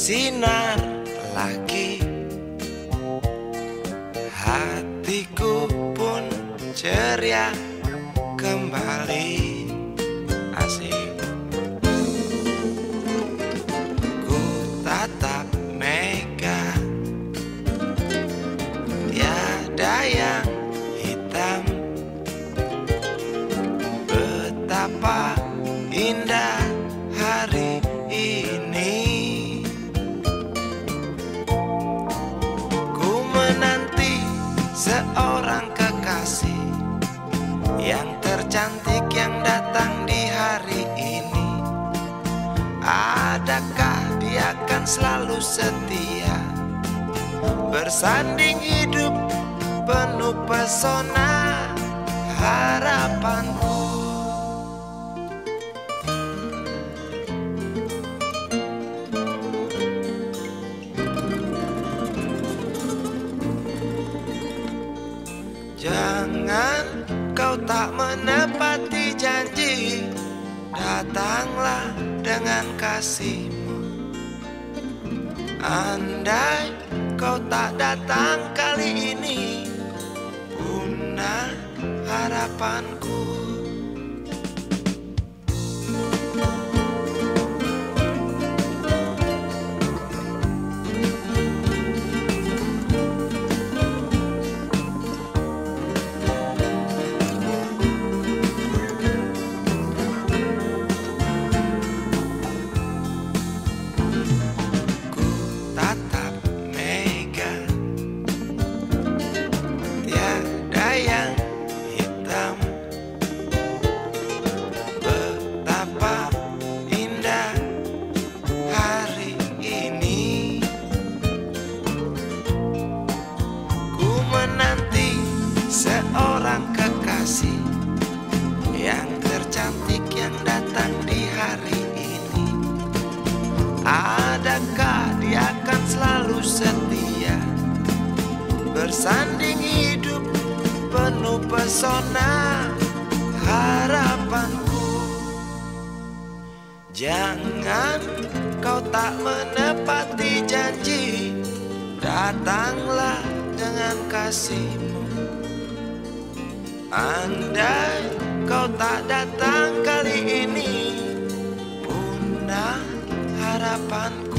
bersinar lagi, hatiku pun ceria kembali. Asik. Ku tatap mega, tiada yang hitam. Betapa indah hari ini. Ku menanti seorang kekasih yang tercantik yang datang di hari ini. Adakah dia akan selalu setia, bersanding hidup penuh pesona harapanku. Jangan kau tak menepati janji, datanglah dengan kasihmu. Andai kau tak datang kali ini, punah harapanku. Menanti seorang kekasih yang tercantik yang datang di hari ini. Adakah dia akan selalu setia, bersanding hidup penuh pesona harapanku. Jangan kau tak menepati janji, datanglah dengan kasihmu. Andai kau tak datang kali ini, punah harapanku.